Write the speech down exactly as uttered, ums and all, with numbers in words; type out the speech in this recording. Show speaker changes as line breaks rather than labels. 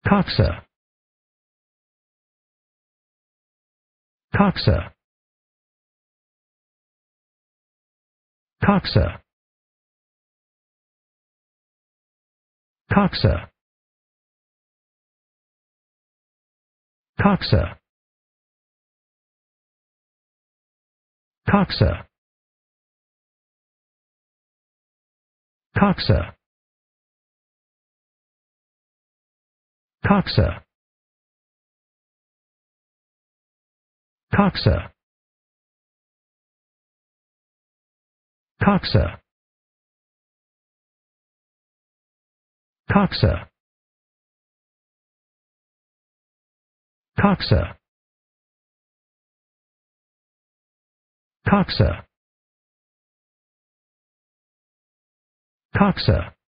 kɑːksə, kɑːksə, kɑːksə, kɑːksə, kɑːksə, kɑːksə, kɑːksə, kɑːksə, kɑːksə, kɑːksə, kɑːksə, kɑːksə, kɑːksə, kɑːksə,